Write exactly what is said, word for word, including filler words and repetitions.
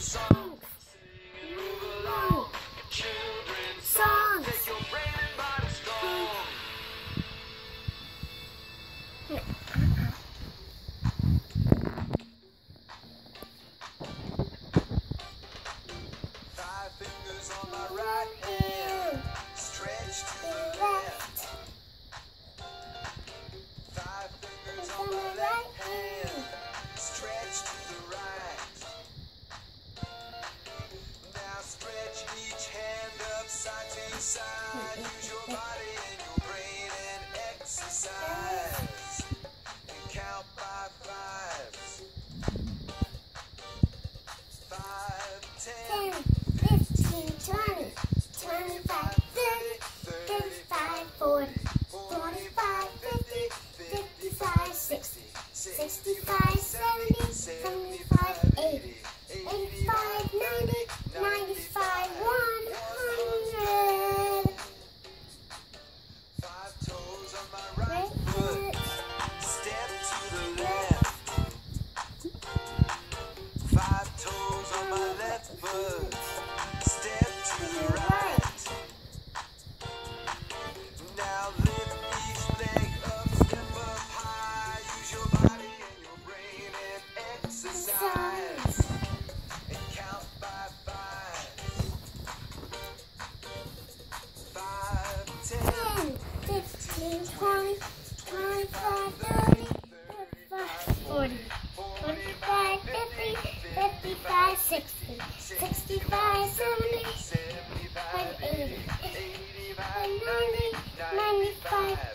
songs. Move along. Children's songs. Make your brain and body strong. Five fingers on my right hand. Stretch to the left. Five fingers on my left hand. Stretch to the right. Now stretch each hand up side to side. Use your body and your brain and exercise. And count by fives. Five, ten, fifteen, twenty, twenty-five, thirty, thirty-five, forty, forty-five, fifty, fifty-five, sixty, sixty-five, seventy, seventy-five, eighty, eighty-five, ninety, ninety-five, one hundred. five toes on my right foot. Step to the left. Five toes on my left foot. Step to the right. Now lift each leg up, step up high. Use your body and your brain and exercise. And count by five. Five, ten, ten, fifteen, twenty, twenty-five, thirty, thirty-five, forty, forty-five, fifty, fifty-five, sixty, sixty-five, seventy, eighty, ninety, ninety-five,